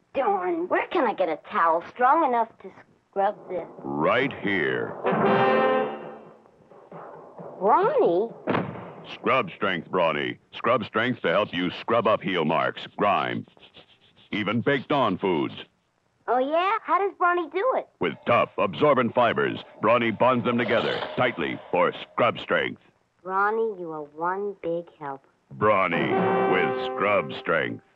Darn, where can I get a towel strong enough to scrub this? Right here. Brawny? Scrub strength, Brawny. Scrub strength to help you scrub up heel marks, grime, even baked on foods. Oh, yeah? How does Brawny do it? With tough, absorbent fibers, Brawny bonds them together tightly for scrub strength. Brawny, you are one big help. Brawny with scrub strength.